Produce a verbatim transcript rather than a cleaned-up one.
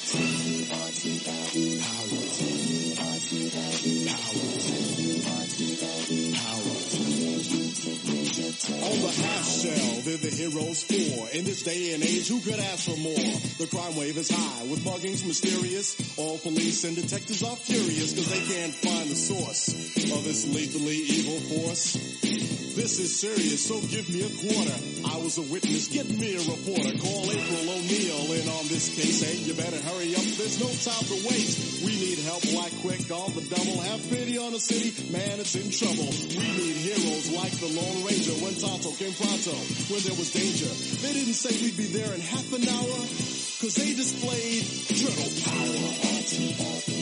On the half shell, they're the heroes for. In this day and age, who could ask for more? The crime wave is high, with muggings mysterious. All police and detectives are furious, cause they can't find the source of this lethally evil force. This is serious, so give me a quarter. I was a witness, get me a reporter. Call April O'Neil in on this case. Hey, you better hurry up, there's no time to waste. We need help like quick on the double. Have pity on the city, man, it's in trouble. We need heroes like the Lone Ranger when Tonto came pronto, when there was danger. They didn't say we'd be there in half an hour, cause they displayed turtle power.